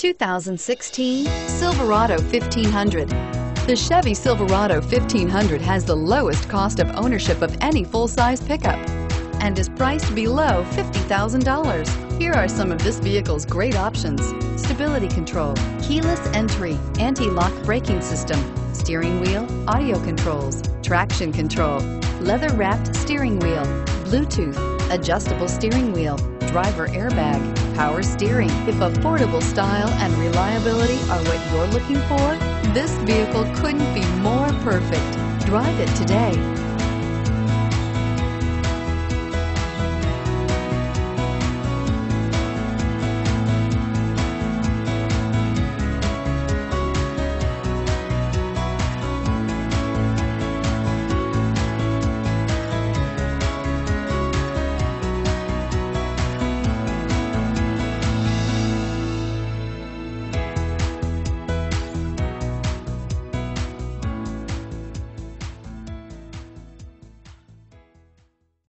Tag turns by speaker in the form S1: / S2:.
S1: 2016 Silverado 1500. The Chevy Silverado 1500 has the lowest cost of ownership of any full-size pickup and is priced below $50,000. Here are some of this vehicle's great options: stability control, keyless entry, anti-lock braking system, steering wheel audio controls, traction control, leather-wrapped steering wheel, Bluetooth, adjustable steering wheel, driver airbag, power steering. If affordable style and reliability are what you're looking for, this vehicle couldn't be more perfect. Drive it today.